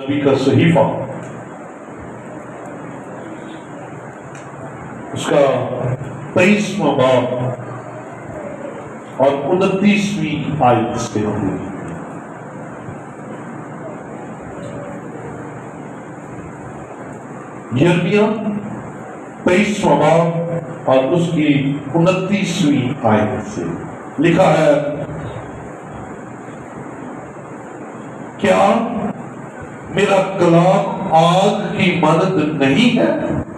नबी का सहीफा, उसका 23वां बाब और 29वीं आयत से होगी। यिर्मयाह 23वां बाब और उसकी 29वीं आयत से लिखा है, क्या मेरा कलाम आग की मानद नहीं है?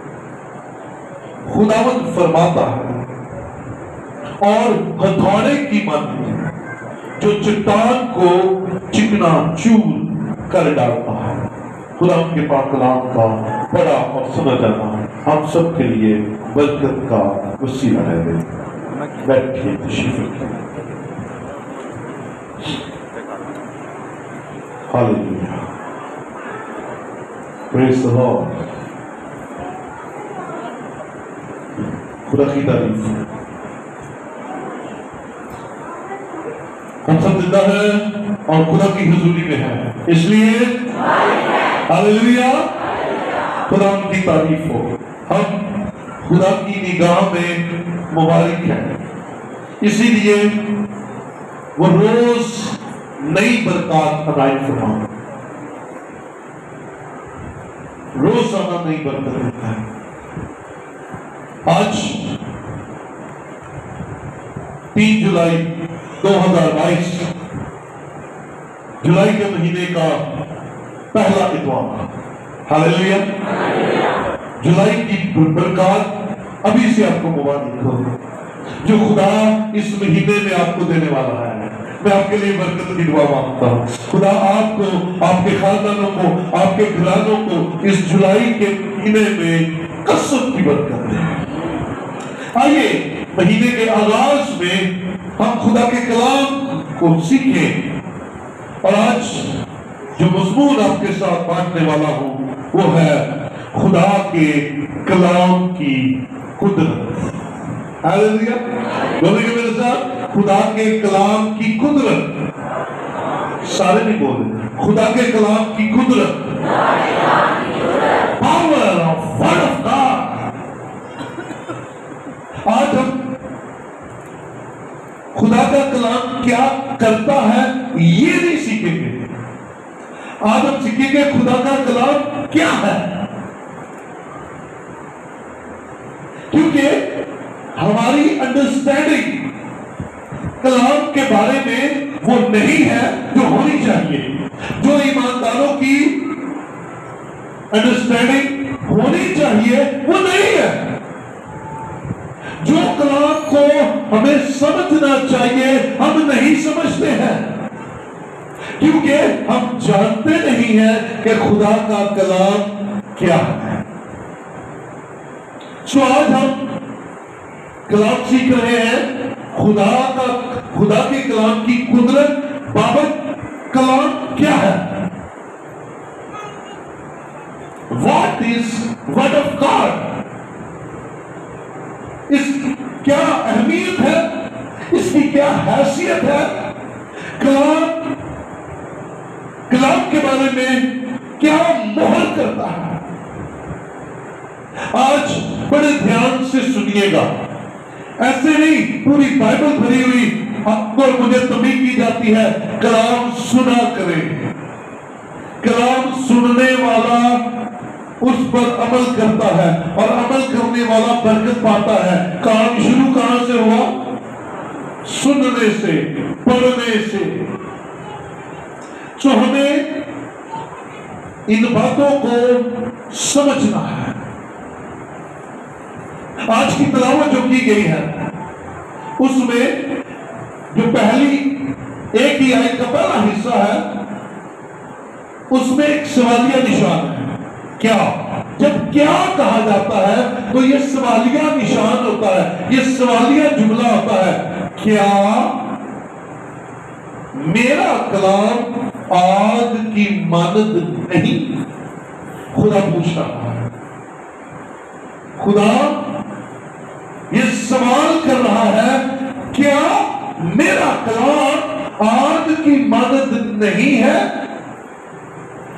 खुदावंद फरमाता है, और हथौड़े की मानद जो चट्टान को चिकना चूर कर डालता है। खुदा के पाक कलाम का बड़ा और समझ आना हम सब के लिए बरकत का वसीला रहे। बैठिए, तशरीफ रखिए। Hallelujah, praise the Lord. खुदा की तारीफ। हम सब जिंदा हैं और खुदा की हुजूरी में हैं, इसलिए हालेलुया, खुदा की तारीफ हो। हम खुदा की निगाह में मुबारक हैं, इसीलिए वो रोज नई बरकत अनायत फरमाता है, रोजाना नई बरकत देता है। आज 3 जुलाई 2022 जुलाई के महीने का पहला इतवार। हालेलुया, जुलाई की बरकत अभी से आपको मुबारक हो जो खुदा इस महीने में आपको देने वाला है। मैं आपके लिए बरकत की दुआ मांगता हूँ। खुदा आपको, आपके खानदानों को, आपके घरानों को इस जुलाई के महीने में कसरत की बरकत दे। आइए महीने के आगाज में हम खुदा के कलाम को सीखें, और आज जो मजमून आपके साथ बांटने वाला हूं वो है खुदा के कलाम की कुदरत। हालेलुया, बोलेंगे मेरे साथ, खुदा के कलाम की कुदरत। सारे नहीं बोल रहे, खुदा के कलाम की कुदरत, power of word of God. आज हम खुदा का कलाम क्या करता है ये नहीं सीखेंगे, आज हम सीखेंगे खुदा का कलाम क्या है। क्योंकि हमारी अंडरस्टैंडिंग कलाम के बारे में वो नहीं है जो होनी चाहिए, जो ईमानदारों की अंडरस्टैंडिंग होनी चाहिए वो नहीं है। जो कलाम को हमें समझना चाहिए हम नहीं समझते हैं, क्योंकि हम जानते नहीं हैं कि खुदा का कलाम क्या है। सो आज हम कलाम सीख रहे हैं, खुदा के कलाम की कुदरत बाबत कलाम क्या है। What is word of God, इस क्या अहमियत है, इसकी क्या हैसियत है, कलाम के बारे में क्या मोहर करता है। आज बड़े ध्यान से सुनिएगा, ऐसे नहीं पूरी बाइबल भरी हुई आपको और मुझे तमीज़ की जाती है। कलाम सुना करें, कलाम सुनने वाला उस पर अमल करता है और अमल करने वाला बरकत पाता है। काम शुरू कहां से हुआ? सुनने से, पढ़ने से। तो हमें इन बातों को समझना है। आज की तिलावत जो की गई है उसमें जो पहली एक ही आयत का पहला हिस्सा है उसमें एक सवालिया निशान है। क्या, जब क्या कहा जाता है तो ये सवालिया निशान होता है, ये सवालिया जुमला होता है। क्या मेरा कलाम आग की मानद नहीं? खुदा पूछ रहा है, खुदा ये सवाल कर रहा है, क्या मेरा कलाम आग की मानद नहीं है? हम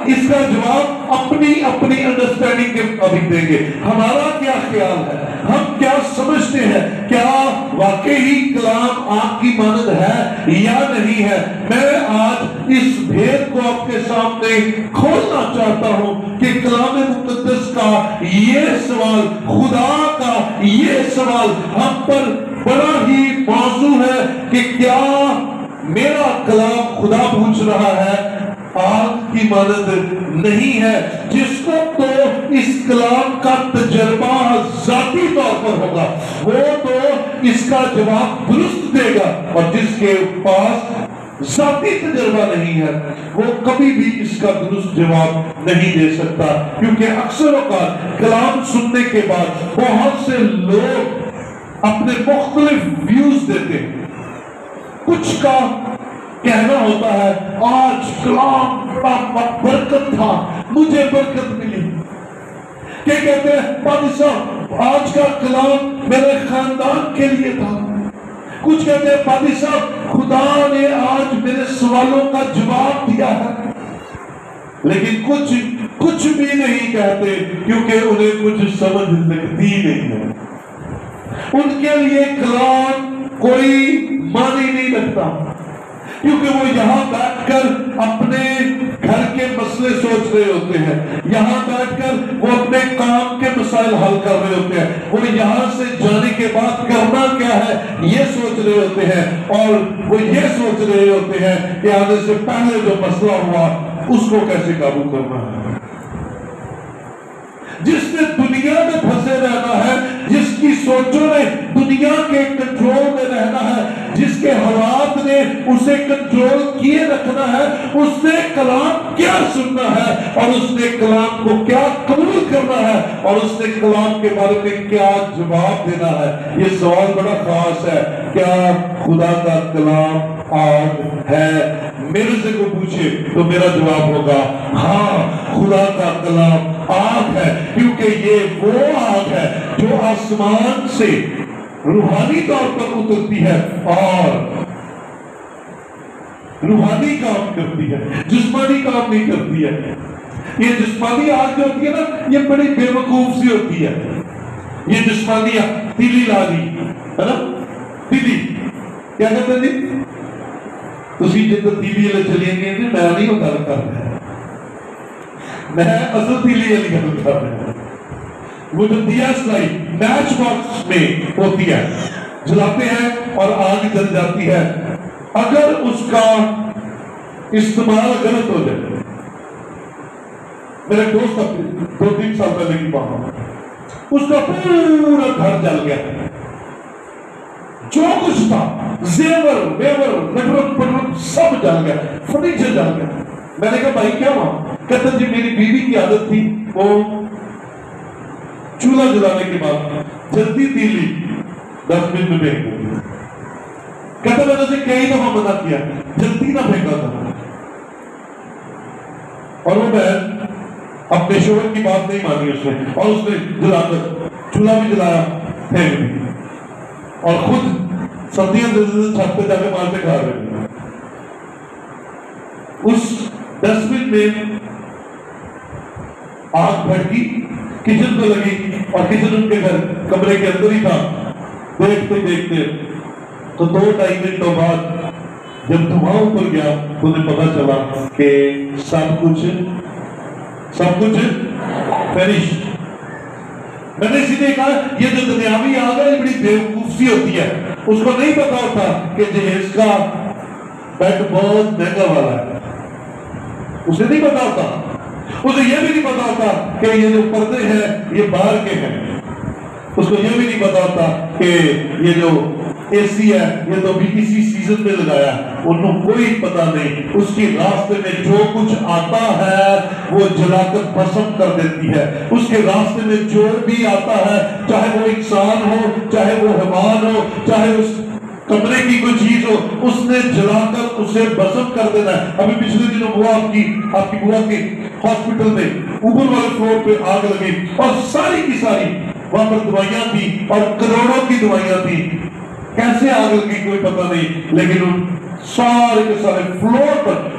इसका जवाब अपनी अपनी अंडरस्टैंडिंग के मुताबिक देंगे। हमारा क्या ख्याल है, हम क्या समझते हैं, क्या वाकई ही कलाम आग की मानद है या नहीं है। मैं आज इस भेद को आपके सामने खोलना चाहता हूं कि कलाम मुकद्दस का ये सवाल, खुदा का ये सवाल हम पर बड़ा ही मौजू है कि क्या मेरा कलाम, खुदा पूछ रहा है, आग की मानद नहीं है। जिसको तो इस कलाम का तजर्बा जाती तौर पर होगा वो तो इसका जवाब दुरुस्त देगा, और जिसके पास जाती तजर्बा नहीं है वो कभी भी इसका दुरुस्त जवाब नहीं दे सकता। क्योंकि अक्सर औकात कलाम सुनने के बाद बहुत से लोग अपने मुख्तलिफ व्यूज देते हैं। कुछ का कहना होता है आज कलाम का बरकत था, मुझे बरकत मिली। क्या कहते हैं पादी साहब आज का कलाम मेरे खानदान के लिए था। कुछ कहते हैं पादी साहब खुदा ने आज मेरे सवालों का जवाब दिया है। लेकिन कुछ भी नहीं कहते क्योंकि उन्हें कुछ समझ लगती नहीं है। उनके लिए कलाम कोई मानी नहीं लगता, क्योंकि वो यहाँ बैठकर अपने घर के मसले सोच रहे होते हैं, यहाँ बैठकर वो अपने काम के मसाइल हल कर रहे होते हैं, वो यहाँ से जाने के बाद करना क्या है ये सोच रहे होते हैं, और वो ये सोच रहे होते हैं कि आने से पहले जो मसला हुआ उसको कैसे काबू करना है। जिसने दुनिया में फंसे रहना है, जिसकी सोचों ने दुनिया के कंट्रोल में रहना है, जिसके हालात ने उसे कंट्रोल किए रखना है, उसने कलाम क्या सुनना है और उसने कलाम को क्या कबूल करना है और उसने कलाम के बारे में क्या जवाब देना है। ये सवाल बड़ा खास है। क्या खुदा का कलाम आग है? मेरे से को पूछे तो मेरा जवाब होगा हाँ, खुदा का कलाम आग है, क्योंकि ये वो आग है जो आसमान से रूहानी तौर पर उतरती है और रूहानी काम करती है, जिस्मानी काम नहीं करती है। ये जिस्मानी आग जो होती है ना, ये बड़ी बेवकूफ सी होती है। ये जिस्मानी तीली ला दी है ना, तीली क्या कहते हैं जी, तुसी जितना तीली वाले चलेंगे मैं नहीं होता कर रहा, मैं असल तीली वाली गल कर रहा। वो जो दिया सलाई मैच बॉक्स में होती है, जलाते हैं और आग जल जाती है। अगर उसका इस्तेमाल गलत हो जाए, मेरे दोस्त 2-3 साल पहले की बात, उसका पूरा घर जल गया, जो कुछ था जेवर वेवर नटरत पटरत सब जल गया, फर्नीचर जल गया। मैंने कहा भाई क्या हुआ? कहते जी मेरी बीवी की आदत थी वो चूल्हा जलाने के बाद जल्दी तीली डस्टबिन में फेंक देती। कहते मैंने उसे कई दफा मना किया जल्दी ना फेंका था, और वो बहन अपने शोहर की बात नहीं मानी उसने, और उसने जलाकर चूल्हा भी जलाया फेंक दी, और खुद सर्दियां छत पे जाके मारते खा रहे। उस डस्टबिन में आग भड़की, किचन पे लगी, और किचन उनके घर कमरे के अंदर ही था। देखते देखते तो 2-2.5 मिनटों बाद जब धुआं ऊपर गया तो उन्हें पता चला कि सब कुछ फिनिश। मैंने इसीलिए कहा ये जो दुनियावी आग है बड़ी बेवकूफी होती है। उसको नहीं पता होता कि जहेज का बेड बहुत महंगा वाला है, उसे नहीं पता होता। उसे यह भी नहीं पता होता कि ये जो पर्दे हैं ये बाहर के हैं। उसको यह भी नहीं पता होता कि ये जो एसी है ये तो भी इसी सीजन में लगाया, उनको कोई पता नहीं। उसकी रास्ते में जो कुछ आता है वो जलाकर भस्म कर देती है। उसके रास्ते में जो भी आता है, चाहे वो इंसान हो, चाहे वो हैवान हो, चाहे उस कमरे की कोई चीज हो, उसने जलाकर उसे भस्म कर देना है। अभी पिछले दिनों हुआ आपकी बुआ के हॉस्पिटल में ऊपर वाले फ्लोर पे आग लगी और सारी की सारी वहां पर दवाइयां थी और करोड़ों की दवाइयां थी। कैसे आग लगी कोई पता नहीं, लेकिन उन सारे के सारे फ्लोर पर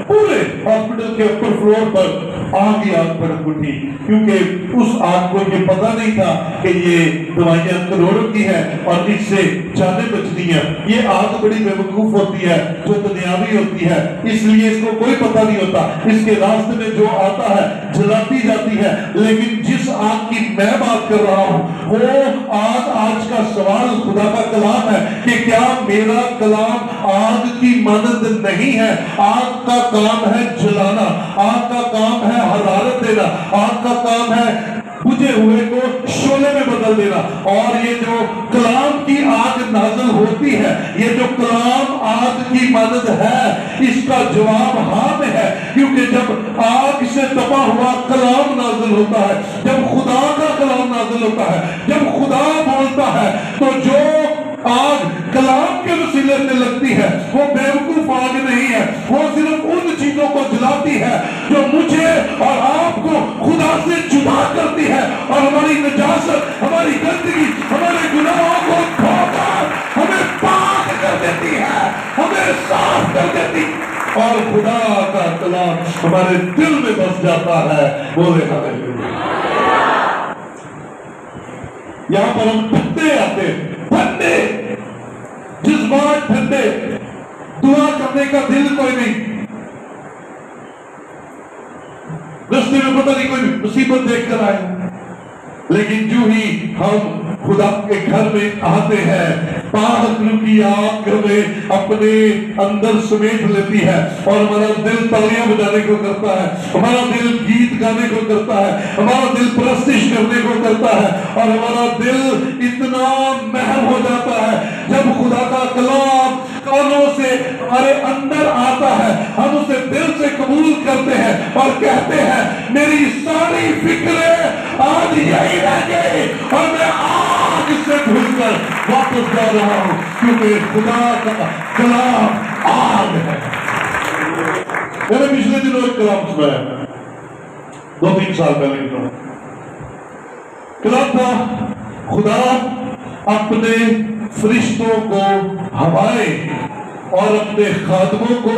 पूरे हॉस्पिटल के ऊपर फ्लोर पर आग ही आग भड़क उठी, क्योंकि उस आग को ये पता नहीं था कि ये दवाइयां करोड़ों की है और इससे जानें बचनी है। ये आग बड़ी बेवकूफ होती है, जो दुनियावी होती है, इसलिए इसको कोई पता नहीं होता। इसके रास्ते में जो आता है जलाती जाती है। लेकिन जिस आग की मैं बात कर रहा हूं वो आग, आज का सवाल खुदा का कलाम है कि क्या मेरा कलाम आग की मानद नहीं है? आग का काम है जलाना, आग का काम है हरारत देना, आग का काम है बुझे हुए को शोले में बदल देना। और ये जो कलाम की आग नाज़िल होती है, ये जो कलाम आग की मदद है, इसका जवाब हाँ में है, क्योंकि जब आग से तपा हुआ कलाम नाज़िल होता है, जब खुदा का कलाम नाज़िल होता है, जब खुदा बोलता है, तो जो आग कलाम के वसीले से लगती है वो बेवकूफ आग नहीं है, वो सिर्फ उन चीजों को जलाती है जो मुझे और आपको खुदा से जुदा करती है और हमारी नजासत, हमारी गंदगी, हमारे गुनाहों को धोकर हमें पाक कर देती है, हमें साफ कर देती और खुदा का कलाम हमारे दिल में बस जाता है। बोले हालेलुया। यहां पर हम ठंडे आते, ठंडे जज्बात, ठंडे, दुआ करने का दिल कोई नहीं, रस्ते में पता नहीं कोई मुसीबत देखकर आए, लेकिन जो ही हम खुदा के घर में आते हैं, पागलों की आग हमें अपने अंदर समेट लेती है और हमारा दिल तालियां बजाने को करता है, हमारा दिल गीत गाने को करता है, हमारा दिल प्रस्तिश करने को करता है और हमारा दिल इतना महम हो जाता है जब खुदा का कलाम कानों से हमारे अंदर आता है, हम उसे दिल से कबूल करते हैं और कहते हैं मेरी सारी फिक्रें आज यही रह गई और मैं आग से भूलकर वापस जा रहा हूं, क्योंकि खुदा का कलाम आग है। मैंने पिछले दिनों एक कलाम सुनाया, 2-3 साल पहले का कलाम था, खुदा अपने फरिश्तों को हवाएं और अपने खादमों को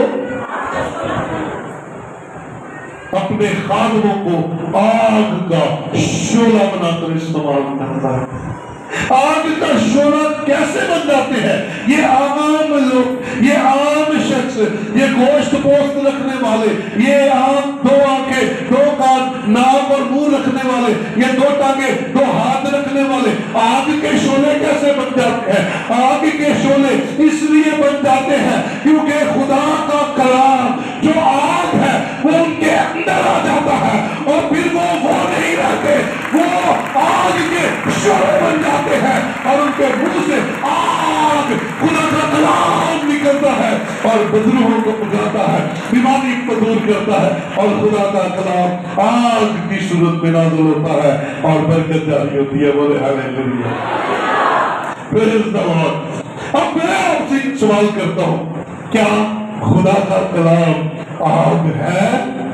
आग का शोला बनाकर इस्तेमाल करता है। आग का शोला कैसे बन जाते हैं? ये आम लोग, ये आम शख्स, ये गोश्त पोस्त रखने वाले, ये आम 2 आंखें, 2 कान, नाक और मुंह रखने वाले, ये 2 टांगे, 2 हाथ रखने वाले आग के शोले कैसे बन जाते हैं? आग के शोले इसलिए बन जाते हैं क्योंकि खुदा का कलाम जो आग है वो उनके अंदर आ जाता है और फिर वो नहीं रहते, वो आग के शोले बन जाते हैं और उनके मुंह से आग, खुदा का कलाम निकलता है और बदरूहों को पकाता है, बीमारी को दूर करता है और खुदा का कलाम आग की सूरत में नाज़िल होता है और बरकत जारी होती है। बोले हालेलुया, प्रेज़ द लॉर्ड। अब मैं आपसे सवाल करता हूं, क्या खुदा का कलाम आग है?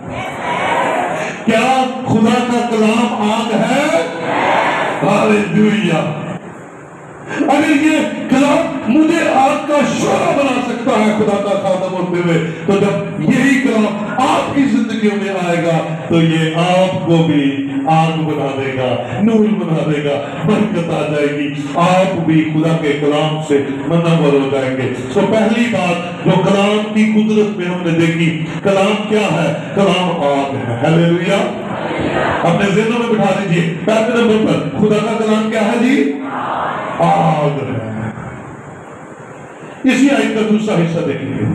क्या खुदा का कलाम आग है? हालेलुया। अगर ये कलाम मुझे आग का शोला बना सकता है खुदा का खादम होते हुए, तो जब यही कलाम आपकी जिंदगी में आएगा तो ये आपको भी आग बना देगा, नूर बना देगा, बरकत आ जाएगी, आप भी खुदा के कलाम से मुनव्वर हो जाएंगे। तो पहली बात जो कलाम की कुदरत में हमने देखी, कलाम क्या है? कलाम आग है। हालेलुया। अपने ज़हनों में बिठा दीजिए, पहले नंबर पर खुदा का कलाम क्या है जी? आग है। इसी आयत का दूसरा हिस्सा देखिए,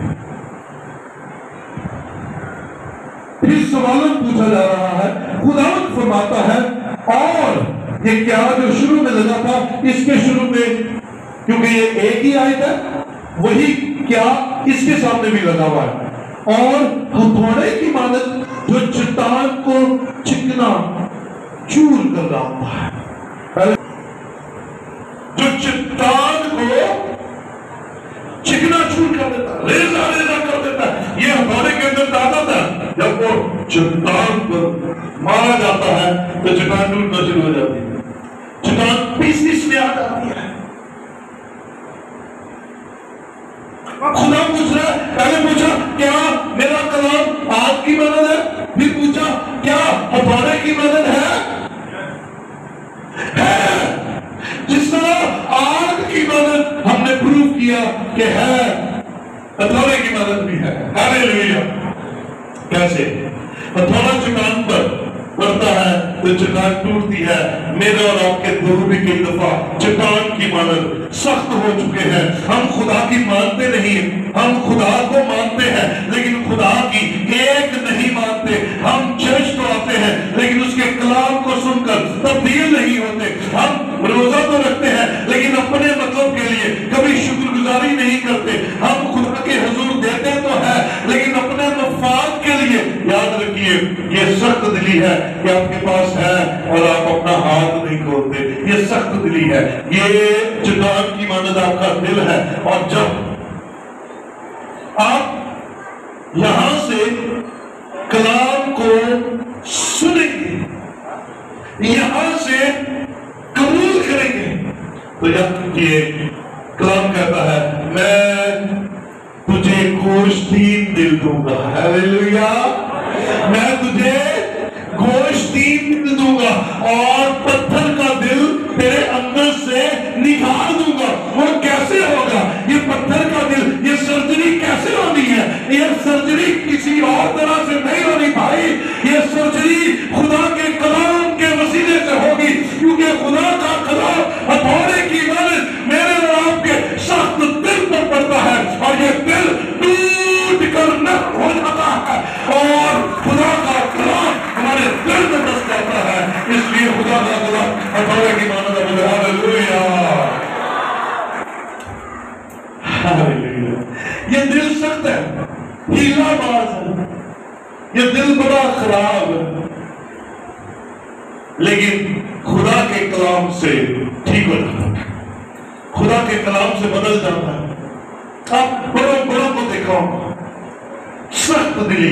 फिर सवाल पूछा जा रहा है, खुदावंद फरमाता है और ये क्या जो शुरू में लगा था, इसके शुरू में, क्योंकि ये एक ही आयत है, वही क्या इसके सामने भी लगा हुआ है। और हथौड़े की मानद जो चट्टान को चिकना चूर कर रहा होता है, जो चट्टान को चिकना चूर कर देता है, रेजा रेजा कर देता है। ये हथौड़े के अंदर ताकत है, जब वो चट्टान पर मारा जाता है तो चट्टान टूटना शुरू हो जाती है, चट्टान पीस में आ जाती है। खुदा पूछ रहा है, पहले पूछा क्या मेरा कलाम आग की मदद है, फिर पूछा क्या हथौड़े की मदद है? जिस तरह आग की मदद हमने प्रूव किया कि है, हथौड़े की मदद भी है। हालेलुया। कैसे? हथौड़ा चट्टान पर पड़ता है तो चट्टान टूटती है। मेरे और आपके दिल भी कई दफा चट्टान की मदद सख्त हो चुके हैं। हम खुदा की मानते नहीं, हम खुदा को मानते हैं लेकिन खुदा की एक नहीं मानते। हम चर्च तो आते हैं लेकिन उसके कलाम को सुनकर तब्दील नहीं होते। हम रोजा तो रखते हैं लेकिन अपने मतलब के लिए कभी शुक्रगुजारी नहीं करते। हम खुदा के हुजूर देते तो है लेकिन अपने मफाद के लिए। याद रखिए ये सख्त दिली है कि आपके पास है और आप अपना हाथ नहीं खोलते। ये सख्त दिली है, ये चट्टान की मानद आपका दिल है। और जब आप यहां से कलाम को सुनेंगे, यहां से कबूल करेंगे, तो याद रखिए कलाम कहता है मैं तुझे गोश्तीन दिल दूंगा। हालेलुया। मैं तुझे गोश्तीन दिल दूंगा और पत्थर का दिल तेरे अंदर से निकाल दूंगा। वो कैसे होगा? ये पत्थर का दिल, ये सर्जरी कैसे होनी है? ये सर्जरी किसी और तरह से नहीं होनी भाई। ये सर्जरी खुदा के कलाम के वसीले से होगी, क्योंकि खुदा का कलाम हथौड़े की मदद मेरे और आपके सख्त दिल पर पड़ता है और ये दिल टूट कर नरम हो जाता है और खुदा का कलाम हमारे दिल में बस जाता है। इसलिए खुदा का कलाम हथौड़े की मदद है। हालेलुया। हालेलुया। ये दिल सख्त है, हीलाबाज है, ये दिल बड़ा खराब है, लेकिन खुदा के कलाम से ठीक हो जाता है, खुदा के कलाम से बदल जाता है। आप बड़ों बड़ों को देखो, सख्त दिली,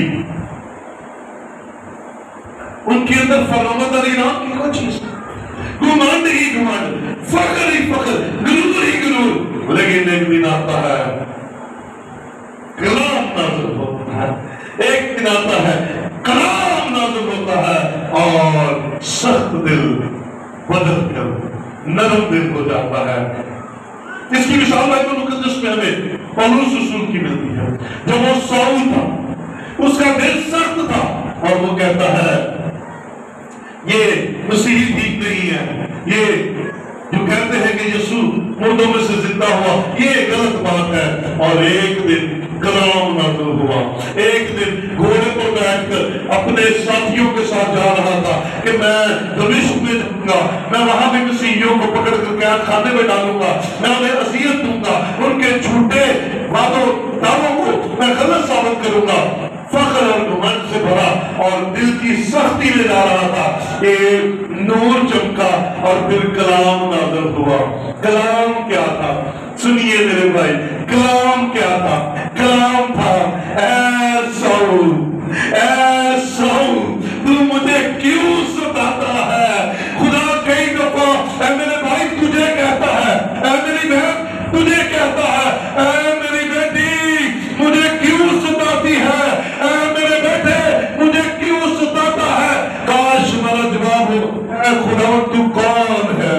उनके अंदर फरामदारी नाम की कोई चीज, घुमांड ही घुमांड, फख्र ही फख्र, गुरूर ही गुरूर। लेकिन एक दिन आता है कलाम नाज़िल होता है, एक दिन आता है कलाम नाज़िल होता है और सख्त दिल बदल कर नरम दिल हो जाता है। इसकी मिसाल बाइबल मुकद्दस में हमें पौलुस रसूल की मिलती है। जब वो साउल था, उसका दिल सख्त था और वो कहता है ये मसीह ठीक नहीं है, ये जो कहते हैं कि यीशु मुर्दों में से जिंदा हुआ, ये गलत बात है। और एक दिन कलाम नाज़िल हुआ। एक दिन घोड़े पर बैठकर अपने साथियों के साथ जा रहा था कि मैं दमिश्क में जाऊंगा, मैं वहां भी मसीहियों को पकड़ कर कैद खाने में डालूंगा, मैं उन्हें असियत दूंगा, उनके झूठे वादों दावों को मैं गलत साबित करूंगा। फख्र और घमंड से भरा और दिल की सख्ती में जा रहा था कि नूर चमका और फिर कलाम नाज़िल हुआ। कलाम क्या था? सुनिए मेरे भाई, कलाम क्या था? कलाम था ऐ साउल, ऐ साउल तू मुझे क्यों सताता है? खुदा कई दफा ऐ मेरे भाई तुझे कहता है, ऐ मेरी बहन तुझे कहता है, ऐ मेरी बेटी मुझे क्यों सताती है? ऐ मेरे बेटे मुझे क्यों सताता है? काश हमारा जवाब हो, ऐ खुदा तू कौन है?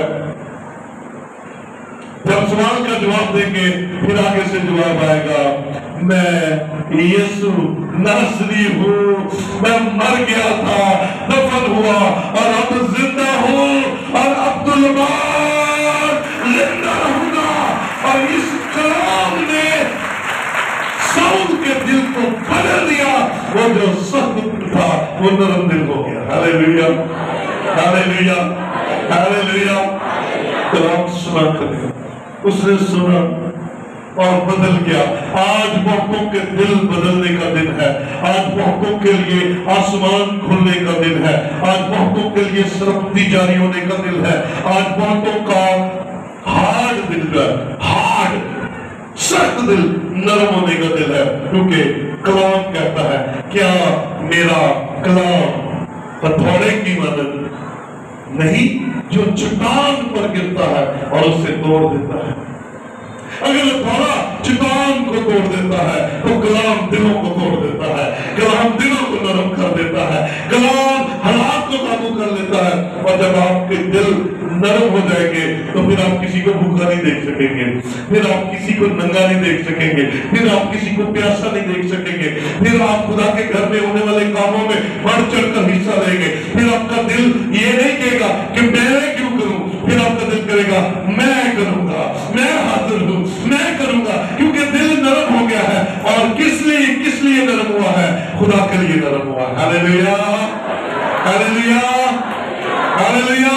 जब सवाल का जवाब देंगे फिर आगे से जवाब आएगा, मैं यीशु नासरी हूँ, मैं मर गया था, दफन हुआ और अब जिंदा हूँ और अब्दुल्लाह जिंदा रहूंगा। और इस कलाम ने साउल के दिल को बदल दिया। वो जो सख्त था वो नरम दिल हो गया। Hallelujah, hallelujah, hallelujah. कलाम सुना करें, उसने सुना और बदल गया। आज बहुतों के दिल बदलने का दिन है। आज बहुतों के लिए आसमान खुलने का दिन है। आज बहुतों के लिए सरपति जारी होने का दिन है। आज बहुतों का हार्ड दिल है, हार्ड सख्त दिल नरम होने का दिल है, क्योंकि कलाम कहता है क्या मेरा कलाम हथौड़े की मदद नहीं जो चट्टान पर गिरता है और उसे तोड़ देता है। अगर थोड़ा चट्टान को तोड़ देता है तो कलाम दिलों को तोड़ देता है, कलाम दिलों को नरम कर देता है, कलाम हालात को काबू कर लेता है। और जब आपके दिल नरम हो जाएंगे तो फिर आप किसी को भूखा नहीं देख सकेंगे, फिर आप किसी को नंगा नहीं देख सकेंगे, फिर आप किसी को प्यासा नहीं देख सकेंगे, फिर आप खुदा के घर में होने वाले कामों में बढ़ चढ़ कर हिस्सा लेंगे। फिर आपका दिल ये नहीं कहेगा कि मैं क्यों करूं, फिर आपका दिल करेगा मैं करूंगा, मैं हाजिर हूं, मैं करूंगा, क्योंकि दिल नरम हो गया है। और किस लिए नरम हुआ है? खुदा के लिए नरम हुआ है। Hallelujah, hallelujah, hallelujah.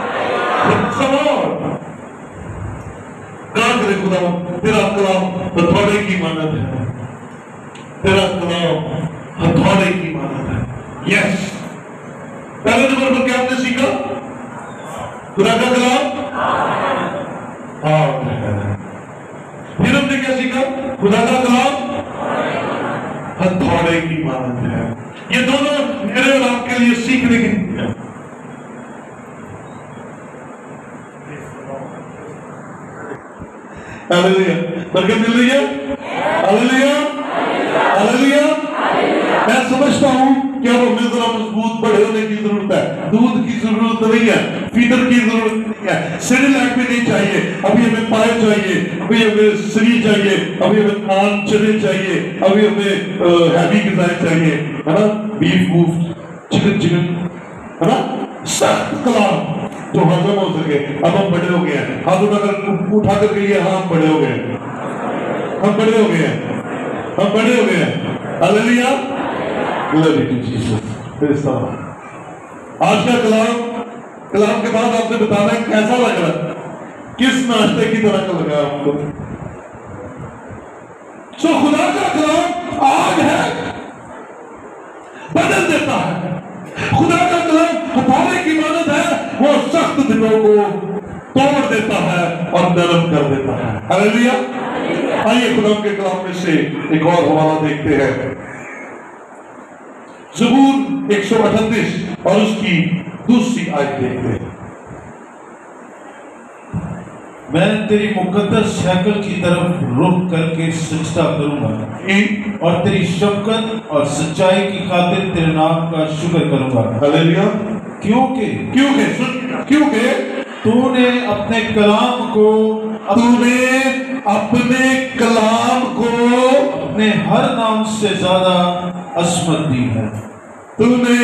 क्या करे खुदा? तेरा कलाम हथौड़े की मानद है, तेरा कलाम हथौड़े की मानद है। यस, पहले नंबर पर क्या आपने सीखा? खुदा का कलाम आग है। फिर हमने क्या सीखा? खुदा का कलाम हथौड़े की मानद है। ये दोनों मेरे और आपके लिए सीखने की है। हालेलुया, बरकत मिल रही है। Hallelujah, hallelujah. मैं समझता हूं कि अब हमें जरा मजबूत बड़े होने की जरूरत है। दूध की जरूरत नहीं है, फीडर की जरूरत नहीं है, सेरेलैक भी नहीं चाहिए। अभी हमें पाए चाहिए, अभी हमें सरी चाहिए, अभी हमें नान चने चाहिए, अभी हमें हैवी गिज़ाएं चाहिए, है ना? बीफ वूफ, चिकन, है ना? सख्त कलाम जो हजम हो सके। अब हम बड़े हो गए हैं। हाथ उठा कर कहिए हाँ हम बड़े हो गए हैं, हम बड़े हो गए हैं, हम बड़े हो गए हैं। Hallelujah, glory to Jesus. फिर इस तरह आज का कलाम के बाद आपने बताना है कैसा लग रहा है, किस नाश्ते की तरह का लगा आपको। सो खुदा का कलाम आग है, बदल देता है। खुदा का कलाम हथौड़े की मानद है, वो सख्त दिलों को तोड़ देता है और नरम कर देता है। हालेलुया। आइए खुदा के कलाम में से एक और हवाला देखते हैं। ज़बूर 138 और उसकी दूसरी आयत देखते हैं। मैं तेरी मुकद्दस हैकल की तरफ रुख करके सजदा करूंगा और तेरी शफकत और सच्चाई की खातिर तेरे नाम का शुक्र करूंगा। हालेलुया। क्योंकि तूने अपने कलाम को अपने हर नाम से ज्यादा असमत दी है। तूने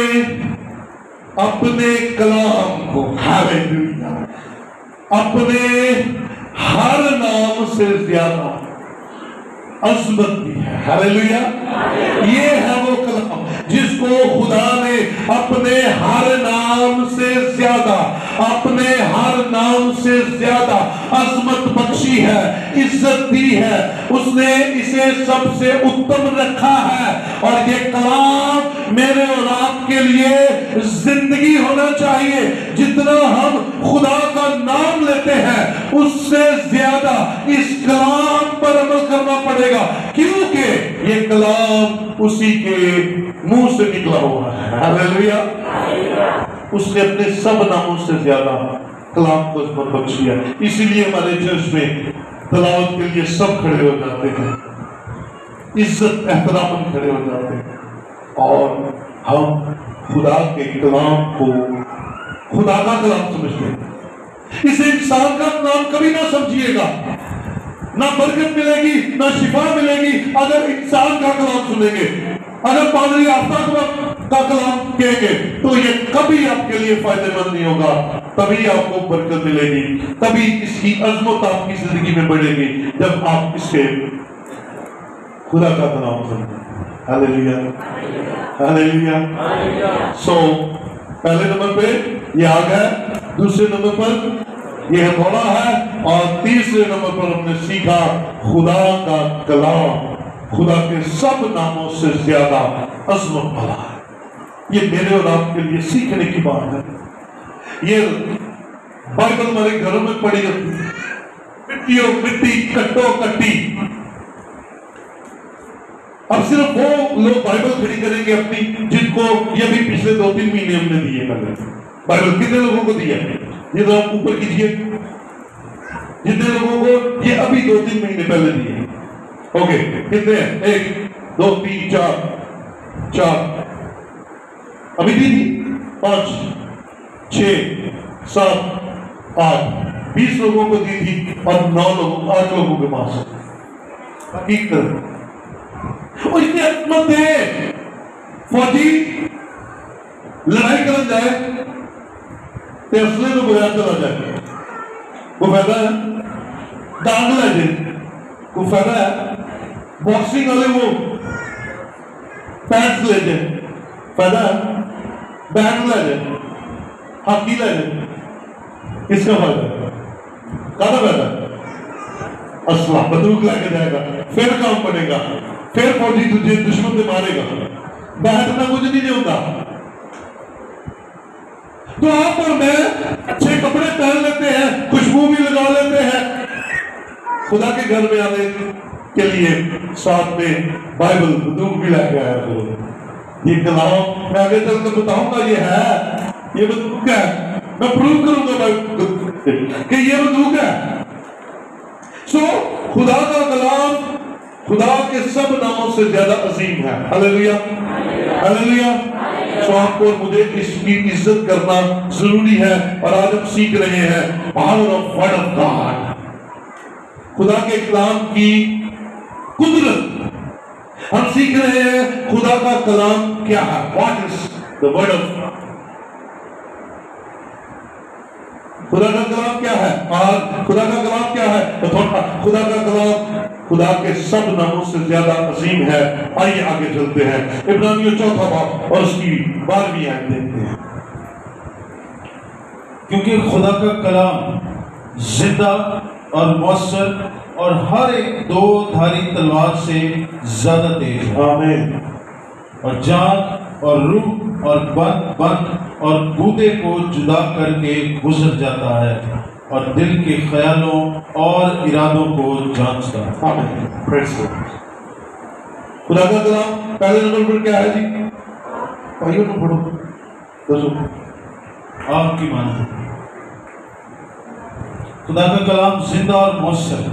अपने कलाम को, हालेलुया, अपने हर नाम से ज्यादा अज़मत दी है। हालेलुया। ये है वो कलाम जिसको खुदा ने अपने हर नाम से ज्यादा, अपने हर नाम से ज्यादा अज़मत बख्शी है, इज्जत दी है। उसने इसे सबसे उत्तम रखा है। और ये कलाम मेरे और आपके लिए जिंदगी होना चाहिए। जितना हम खुदा का नाम लेते हैं उससे ज्यादा इस कलाम पर अमल करना पड़ेगा, क्योंकि ये कलाम उसी के मुंह से निकला हुआ है। हालेलुया। उसने अपने सब नामों से ज्यादा कलाम को उसमें बख्शिया। इसीलिए हमारे चर्च में तलावत के लिए सब खड़े हो जाते हैं, इज्जत एहतराम खड़े हो जाते हैं, और हम खुदा के कलाम को खुदा का कलाम समझते हैं। इसे इंसान का नाम कभी ना समझिएगा। ना बरकत मिलेगी, ना शिफा मिलेगी अगर इंसान का कलाम सुनेंगे। अगर पादरी आफ्ताब का कलाम कहेंगे तो ये कभी आपके लिए फायदेमंद नहीं होगा। तभी आपको बरकत मिलेगी, तभी इसकी अजमत आपकी जिंदगी में बढ़ेगी जब आप इससे खुदा का कलाम सुनेंगे। Hallelujah, hallelujah. सो पहले नंबर पे ये आग है, दूसरे नंबर पर ये हथौड़ा है, और तीसरे नंबर पर हमने सीखा खुदा का कलाम खुदा के सब नामों से ज्यादा अज़मत वाला है। ये मेरे और आपके लिए सीखने की बात है। ये बाइबल हमारे घरों में पड़ी रहती है, मिट्टियों मिट्टी, कट्टो कट्टी। अब सिर्फ वो लोग बाइबल खड़ी करेंगे अपनी जिनको ये भी पिछले 2-3 महीने हमने दिए। बाइबल कितने लोगों को दिया? ये तो आप ऊपर कीजिए, जितने लोगों को ये अभी 2-3 महीने पहले दिए? ओके, कितने हैं? 1 2 3 4 अभी दी थी? 5 6 7 8 20 लोगों को दी थी और 8 लोगों के पास हकीकत। और इतनी हिम्मत है, फौजी लड़ाई कर जाए तो असले तो बगैर चला जाए, वो फायदा है? डांग ले जाए, वो फायदा है? बॉक्सिंग वाले वो पैंट्स ले जाए, फायदा है? बैंड ले जाए, हॉकी ले जाए, किसका फायदा है? काहदा फायदा? असला बंदूक लेके जाएगा, फिर काम बनेगा, फिर फौजी तुझे दुश्मन से मारेगा। बैठ में कुछ नहीं होता। तो आप और मैं अच्छे कपड़े पहन लेते हैं, खुशबू भी लगा लेते हैं, खुदा के घर में आने के लिए साथ में बाइबल बंदूक भी लेके आया करो। ये कलाम मैं आगे चलकर बताऊंगा, ये है, ये बंदूक है, मैं प्रूव करूंगा कि ये बंदूक है। सो खुदा का कलाम खुदा के सब नामों से ज्यादा अजीम है। Hallelujah, hallelujah. सो आपको और मुझे इसकी इज्जत करना जरूरी है। और आज हम सीख रहे हैं power of word of God, खुदा के कलाम की कुदरत। हम सीख रहे हैं खुदा का कलाम क्या है, what is the word of, खुदा का कलाम क्या है। और खुदा का कलाम क्या है, तो खुदा का कलाम खुदा के सब नामों से ज्यादा अजीम है। आइए आगे चलते हैं, इब्रानियों 4 बाब और उसकी 12वीं आयत देखते हैं। क्योंकि खुदा का कलाम जिंदा और मौसर और हर एक 2 धारी तलवार से ज्यादा तेज है। आमीन। और जान और रूह और बन और गूदे को जुदा करके गुजर जाता है और दिल के ख्यालों और इरादों को जांचता है। आमीन। Praise God. खुदा का कलाम पहले नंबर पर क्या है जी? भाइयों ने पढ़ो, दसो आपकी मानो। खुदा का कलाम जिंदा और मौसर।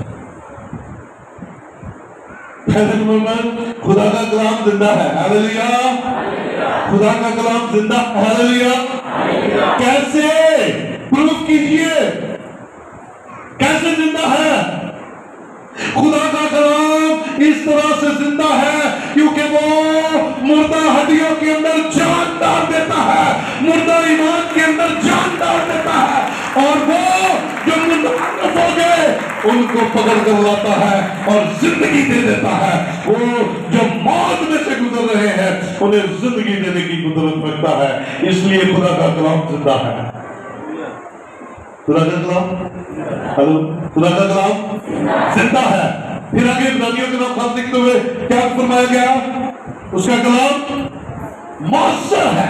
पहले नंबर पर खुदा का कलाम जिंदा है। हालेलुया। खुदा का कलाम जिंदा, हालेलुया। कैसे प्रूफ कीजिए, कैसे जिंदा है? खुदा का कलाम इस तरह से जिंदा है क्योंकि वो मुर्दा हड्डियों के अंदर जान डाल देता है, मुर्दा ईमान के अंदर जान डाल देता है, और वो जो मुनाफिक हो गए उनको पकड़ कर लाता है और जिंदगी दे देता है। वो जो मौत में से गुजर रहे हैं उन्हें जिंदगी देने की कुदरत रखता है। इसलिए खुदा का कलाम जिंदा है। खुदा का कलाम, हेलो, खुदा का कलाम जिंदा है। फिर आगे इब्रानियों के नाम खास लिखते हुए क्या फरमाया गया? उसका कलाम मौसर है।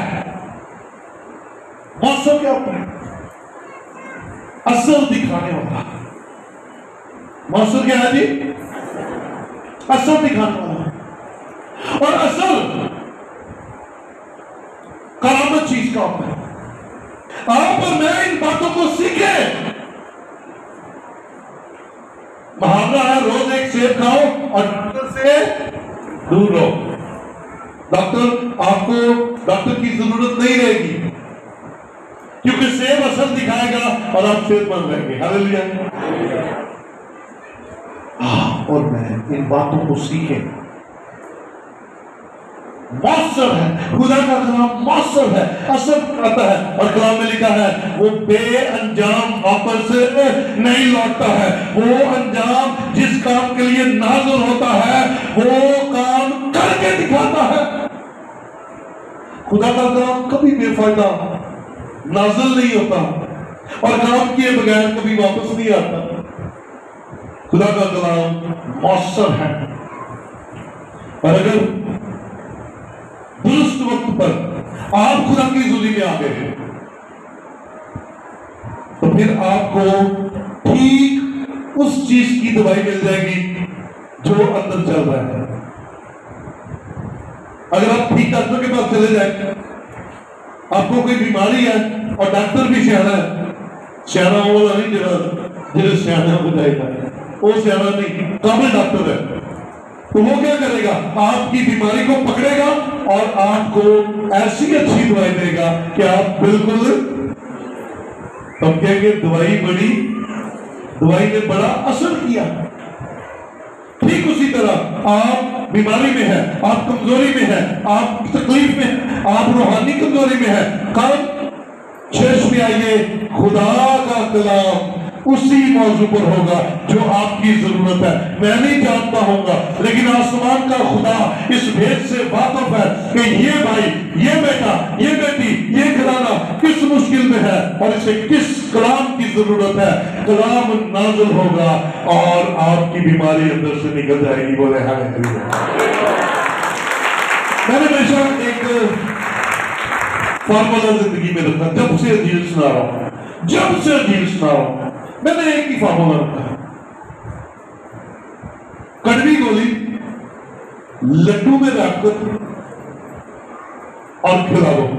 मौसर क्या होता है? असर दिखाने वाला। मौसर क्या है जी? असर दिखाने वाला। और असर करामत चीज का होता है। आप और मैं इन बातों को सीखे। मुहावरा है, रोज एक सेब खाओ और डॉक्टर से दूर रहो। डॉक्टर की जरूरत नहीं रहेगी क्योंकि सेब असर दिखाएगा और आप सेहतमंद रहेंगे। हालेलुया। और मैं इन बातों को सीखे। मौसर है, खुदा का कलाम मौसर है, असर करता है। और कलाम में लिखा है वो बेअंजाम वापस नहीं लौटता है। वो अंजाम जिस काम के लिए नाज़िल होता है वो काम करके दिखाता है। खुदा का कलाम कभी बेफायदा नाज़िल नहीं होता और काम किए बगैर कभी वापस नहीं आता। खुदा का कलाम मौसर है। और अगर दुरुस्त वक्त पर आप खुदा की हुजूरी में आ गए तो फिर आपको ठीक उस चीज की दवाई मिल जाएगी जो अंदर चल रहा है। अगर आप ठीक डॉक्टर के पास चले जाए, आपको कोई बीमारी है और डॉक्टर भी सियाना है, सियाना वाला नहीं, जरा जिन्हें सियाना हो जाएगा, वो सियाना नहीं, काबिल डॉक्टर है। तो वो क्या करेगा, आपकी बीमारी को पकड़ेगा और आपको ऐसी अच्छी दवाई देगा कि आप बिल्कुल, हम कहेंगे दवाई ने बड़ा असर किया। ठीक उसी तरह आप बीमारी में है, आप कमजोरी में है, आप तकलीफ में है, आप रूहानी कमजोरी में है, कब चर्च में आइए, खुदा का कलाम उसी मौजू पर होगा जो आपकी जरूरत है। मैं नहीं जानता होगा, लेकिन आसमान का खुदा इस भेद से वाकिफ है कि ये भाई, ये बेटा, ये बेटी, ये घराना किस मुश्किल में है और इसे किस कलाम की जरूरत है। कलाम नाज़िल होगा और आपकी बीमारी अंदर से निकल जाएगी। बोले हालेलुया। मैंने हमेशा एक फॉर्मूला जिंदगी में रखा, जब से अंजील सुना रहा हूं, जब से अंजील सुना रहा हूं, मैंने एक ही फार्मूला रखा है, कड़वी गोली लड्डू में रखकर और खिला दो।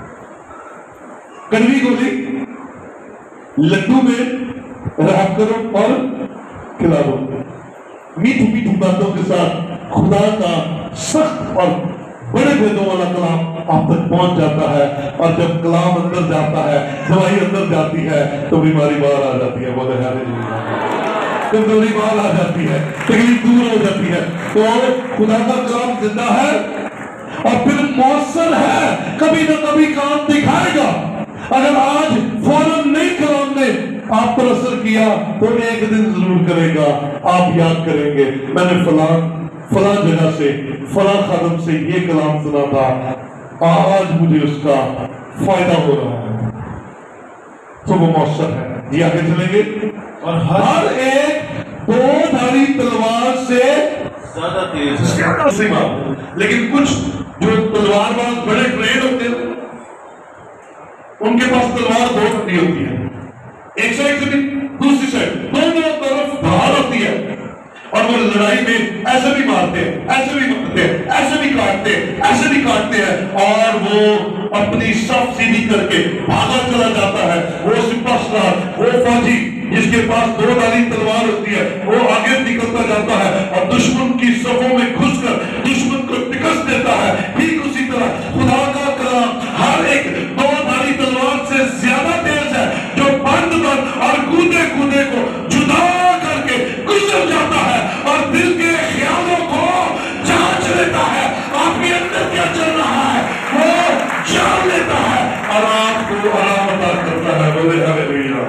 कड़वी गोली लड्डू में रख करो और खिला दो। मीठी मीठी बातों के साथ खुदा का सख्त और बड़े भेदों वाला कलाम आप तक पहुंच जाता है, और जब कलाम अंदर जाता है, दवाई अंदर जाती है, तो बीमारी बाहर आ जाती है। बोले हालेलुया। कमजोरी बाहर आ जाती है, तकलीफ दूर हो जाती है। तो खुदा का कलाम जिंदा है और फिर मौसर है, कभी ना कभी काम दिखाएगा। अगर आज फौरन नहीं कलाम ने आप पर असर किया तो एक दिन जरूर करेगा। आप याद करेंगे, मैंने फला जगह से, फला खादम से ये कलाम सुना था, आज मुझे उसका फायदा हो रहा है। तो वो मौसर है। जी आगे चलेंगे। और हर एक दो धारी तलवार से ज्यादा तेज है। लेकिन कुछ जो तलवारबाज बड़े ट्रेड होते हैं, उनके पास तलवार दो टुकड़ी होती है, एक साइड से भी दूसरी साइड, दोनों तरफ धार होती है, और वो लड़ाई में ऐसे भी मारते हैं, ऐसे भी मारते हैं, ऐसे भी काटते हैं, ऐसे भी काटते हैं, और वो अपनी सफ सीधी करके भागा चला जाता है। वो सुपरस्टार, वो फौजी जिसके पास दो धारी तलवार होती है, वो आगे निकलता जाता है और दुश्मन की सफों में घुसकर दुश्मन को टिकस देता है। ठीक उसी तरह खुदा का कलाम हर एक दो धारी तलवार से ज्यादा तेज है, जो बंद और कूदे कूदे को जुदा करके गुजर जाता है और दिल के ख्यालों को जांच लेता है। आपके अंदर क्या चल रहा है वो जान लेता है और आपको आराम अता करता है। बोले हालेलुया।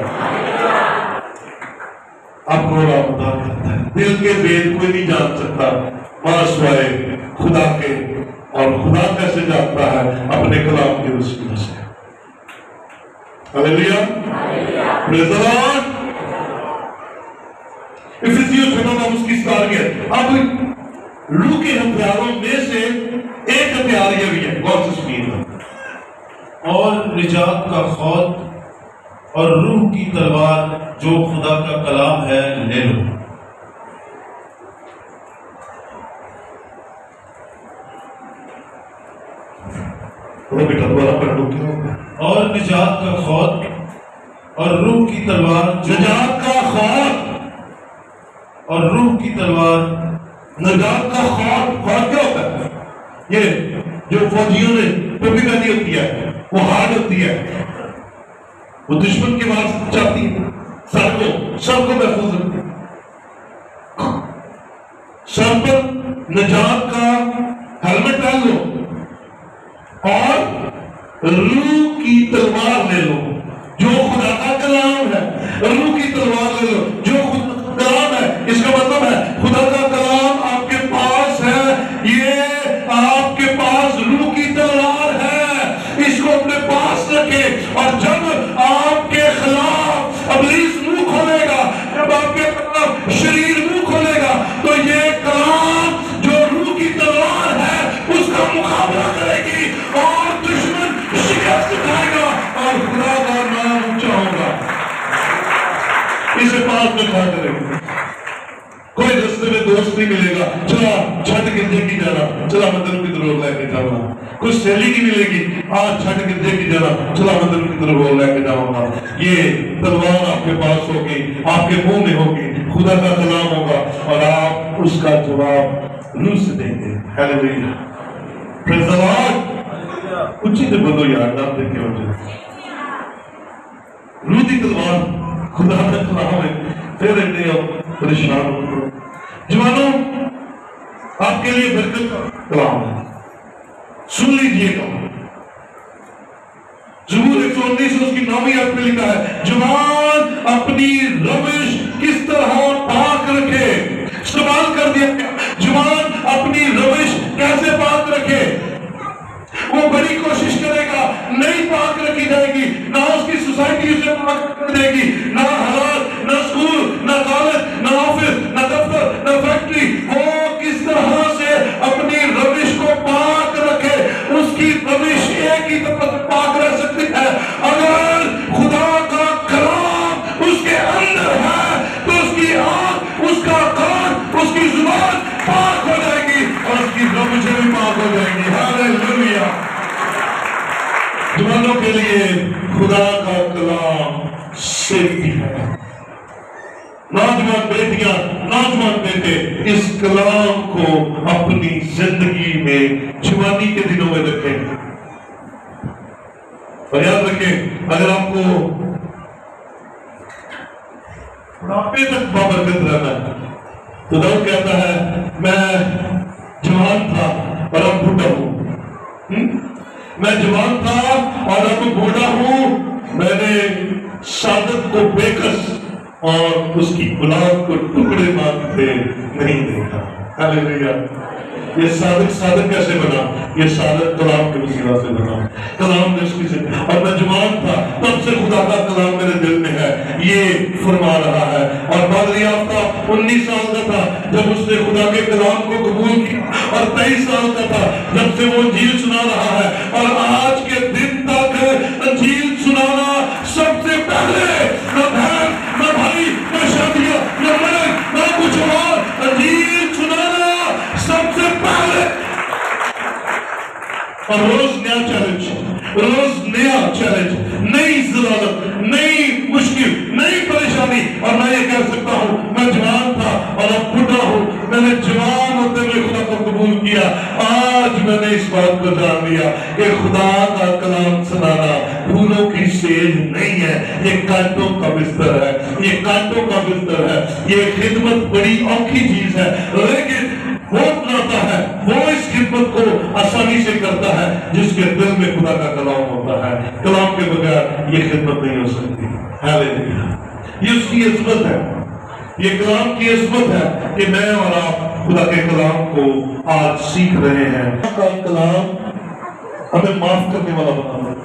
आपको आराम अता करता है। दिल के भेद कोई नहीं जान सकता मासवाए खुदा के, और खुदा कैसे जानता है अपने कलाम की वसीले से। Hallelujah, praise the Lord. इफिसियों 6 उसकी स्टार गया। अब लू के हथियारों में से एक हथियार यह भी है, गौर से सुनिए, और निजात का खौत और रूह की तलवार जो खुदा का कलाम है ले लो। बेटा दोबारा पढ़ लो, क्या होगा? और निजात का खौत और रूह की तलवार, निजात का खौत और रूह की तलवार। निजात का खौत क्या होता है? ये जो फौजियों ने टोपी पहनी होती है, वो हार्ड होती है, वो दुश्मन के पास जाती है, सर को महफूज रखती है। सर पर निजात का हेलमेट डाल लो और रूह की तलवार ले लो जो खुदा का कलाम है। रूह की तलवार ले लो जो खुदा का कलाम है। इसका मतलब है खुदा का कलाम आपके पास है, ये आपके पास रूह की तलवार है। इसको अपने पास रखे, और जब आपके खिलाफ इब्लीस मुंह खोलेगा, जब आपके खिलाफ शरीर मुंह खोलेगा, तो ये कलाम जो रूह की तलवार है उसका मुकाबला करेगी और दुश्मन शिकस्त खाएगा और खुदा का नाम ऊंचा होगा। इसे पास में खड़ा करेंगे। कोई रास्ते में दोस्त नहीं मिलेगा, चला छठ गिरजे की जाना, चला मंदिर की तरफ लेके जाऊंगा। कुछ सैली नहीं मिलेगी, आज छठ गिरजे की जाना, चला मंदिर की तरफ लेके जाऊंगा। ये तलवार आपके पास होगी, आपके मुंह में होगी, खुदा का कलाम होगा और आप उसका जवाब रूह से देंगे। Hallelujah, praise the Lord. उच्ची से बोलो यार, नाम देखे हो रूह की तलवार, खुदा का कलाम है। फिर परेशान हो जवानों, आपके लिए बरकत का कलाम है, सुन लीजिएगा। ज़बूर 119 उसकी 9वीं आयत में लिखा है, जवान अपनी रविश किस तरह पाक रखे। सवाल कर दिया, जवान अपनी रविश कैसे पाक रखे? वो बड़ी कोशिश करेगा, नहीं पाक रखी जाएगी, ना उसकी सोसाइटी उसे पाक कर देगी, ना हालात, ना स्कूल, ना कॉलेज, ना ऑफिस, ना दफ्तर, ना फैक्ट्री। वो किस तरह से अपनी रविश को पाक रखे? उसकी रविश एक ही तरह पाक रह सकती है, अगर खुदा का कलाम उसके अंदर है तो उसकी आंख, उसका कान, उसकी जुबान पाक हो जाएगी और उसकी रविश भी पाक हो जाएगी। हालेलुया। जवानों के लिए खुदा का कलाम सेफ्टी है। नौजवान बेटियां, नौजवान बेटे, इस कलाम को अपनी जिंदगी में जवानी के दिनों में रखें और याद रखें, अगर आपको बुढ़ापे तक बाबरकत रहना है तो दाऊद कहता है, मैं जवान था और अब बूढ़ा हूं। मैं जवान था और अब बूढ़ा हूं, मैंने सादत को बेकस और उसकी औलाद को टुकड़े मारते नहीं देखा। हालेलुया। ये सादक कैसे बना? ये सादक कलाम के वसीला से बना, कलाम ने उसकी से। और मैं जवान था तब से खुदा का कलाम मेरे दिल में है, ये फरमा रहा है। और बदरी याफ्ता 19 साल का था जब उसने खुदा के कलाम को कबूल किया और 23 साल का था जब से वो अंजील सुना रहा है। और आज के दिन तक अंजील सुनाना सबसे पहले, न बहन, न भाई, न शादियां, न मर्द, न कुछ और, अंजील सुनाना सबसे पहले। और रोज नया चैलेंज, रोज नया चैलेंज, नई जरूरत, नई मुश्किल, नई परेशानी। और मैं ये कह सकता हूं, मैं जवान था और अब बूढ़ा हूं। मैंने जवान होते हुए खुदा को कबूल किया। आज मैंने इस बात को जान लिया कि खुदा का कलाम सुनाना फूलों की सेज नहीं है, ये कांटों का बिस्तर है, ये कांटों का बिस्तर है। ये खिदमत बड़ी औखी चीज है, लेकिन वो बनाता है, वो इस खिदमत को आसानी से करता है जिसके दिल में खुदा का कलाम होता है। कलाम के बगैर ये खिदमत नहीं हो सकती। हालेलुया। ये उसकी इज्जत है, ये कलाम की इज्जत है कि मैं और आप खुदा के कलाम को आज सीख रहे हैं। का कलाम हमें माफ करने वाला बनाता है,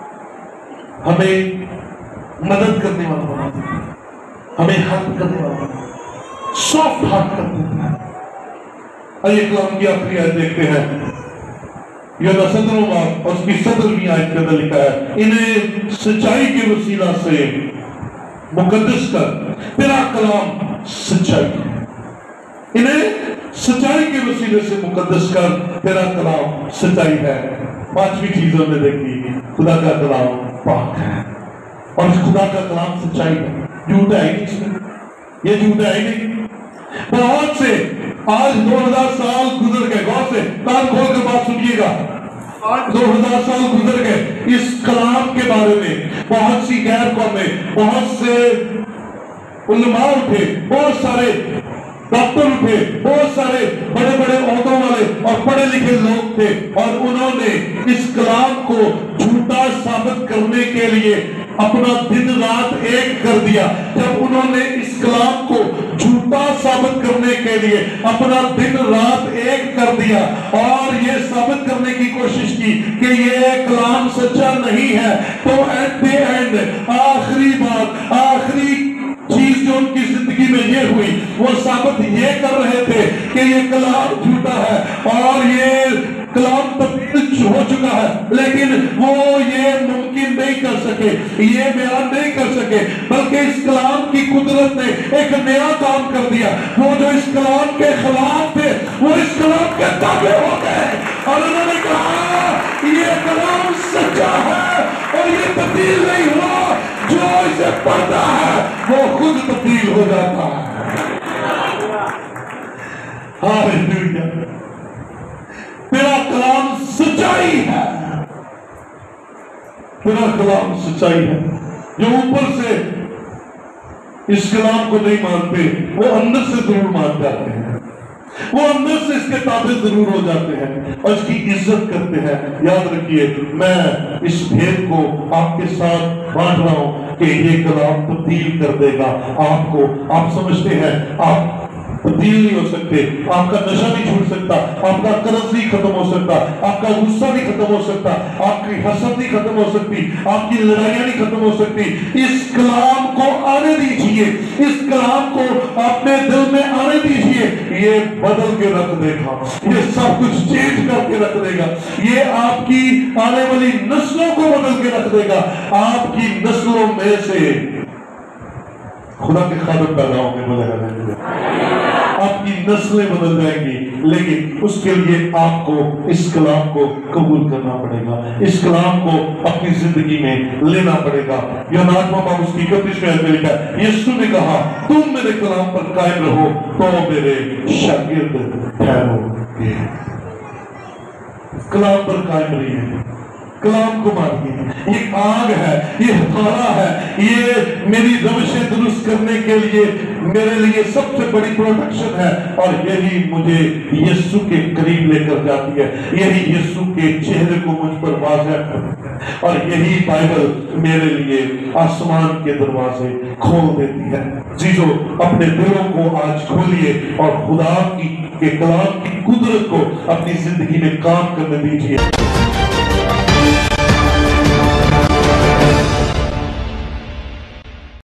हमें मदद करने वाला बनाता है, हमें हेल्प करने वाला बनाता है, सॉफ्ट हार्ट कर देता है। आइए कलाम की आखिरी आयत देखते हैं, यह 17वां बाब और उसकी 17वीं आयत के अंदर लिखा है, इन्हें सच्चाई के वसीला से मुकद्दस कर, तेरा कलाम सच्चाई है। इन्हें सच्चाई के वसीले से मुकद्दस कर, तेरा कलाम सच्चाई है। 5वीं चीज हमने देखी, खुदा का कलाम पाक है और खुदा का कलाम सच्चाई है, झूठ है ही नहीं, ये झूठ है ही नहीं। बहुत से आज 2000 साल गुजर गए, गौर से कान खोल कर बात सुनिएगा। आज 2000 साल गुजर गए, इस कलाम के बारे में बहुत सी गैर कौमें, बहुत से उलमा उठे, बहुत सारे डॉक्टर उठे, बहुत सारे बड़े बड़े ओहदों वाले और पढ़े लिखे लोग थे और उन्होंने इस कलाम को झूठा साबित करने के लिए अपना दिन रात एक कर दिया। जब उन्होंने इस कलाम को झूठा साबित करने के लिए अपना दिन रात एक कर दिया और ये साबित करने की कोशिश की कि ये कलाम सच्चा नहीं है, तो एट द एंड आखिरी बात, आखिरी चीज जो उनकी जिंदगी में ये हुई, वो साबित ये कर रहे थे कि ये कलाम झूठा है और ये कलाम तब्दील हो चुका है, लेकिन वो ये मुमकिन नहीं कर सके, ये बयान नहीं कर सके, बल्कि इस कलाम की कुदरत ने एक नया काम कर दिया। वो जो इस कलाम के खिलाफ थे, वो इस के ताबे हो गए और उन्होंने कहा ये कलाम सच्चा है और ये तब्दील नहीं हुआ, जो इसे पढ़ता है वो खुद तब्दील हो जाता है। हालेलुया, तेरा कलाम सच्चाई है, तेरा कलाम सच्चाई है। जो ऊपर से इस कलाम को नहीं मानते वो अंदर से जरूर मान जाते हैं, वो अंदर से इसके ताबे जरूर हो जाते हैं और इसकी इज्जत करते हैं। याद रखिए, मैं इस भेद को आपके साथ बांट रहा हूं कि ये कलाम तब्दील कर देगा आपको। आप समझते हैं आप तब्दील नहीं हो सकते, आपका नशा नहीं छूट सकता, आपका कर्ज नहीं खत्म हो सकता, आपका गुस्सा नहीं खत्म हो सकता, आपकी हसद नहीं खत्म हो सकती, आपकी लड़ाइयां नहीं खत्म हो सकती। इस कलाम को आने दीजिए, इस कलाम को अपने दिल में आने दीजिए, ये बदल के रख देगा, ये सब कुछ चेंज करके रख देगा, ये आपकी आने वाली नस्लों को बदल के रख देगा। आपकी नस्लों में से खुदा के खादम पैदा होंगे, बोले आपकी नस्लें बदल जाएंगी, लेकिन उसके लिए आपको इस कलाम को कबूल करना पड़ेगा, इस कलाम को अपनी जिंदगी में लेना पड़ेगा। यूहन्ना बाब उसकी 31वें अध्याय में लिखा है, यीशु ने कहा तुम मेरे कलाम पर कायम रहो तो मेरे शागिर्द ठहरोगे। कलाम पर कायम रहिए, कलाम को मानिए। ये आग है, ये हथौड़ा है, ये मेरी रविशें दुरुस्त करने के लिए मेरे लिए सबसे बड़ी प्रोटेक्शन है और यही मुझे यीशु के करीब लेकर जाती है, यही यीशु के चेहरे को मुझ पर वाज़ेह और यही बाइबल मेरे लिए आसमान के दरवाजे खोल देती है। जीजो, अपने दिलों को आज खोलिए और खुदा के कलाम की कुदरत को अपनी जिंदगी में काम करने दीजिए।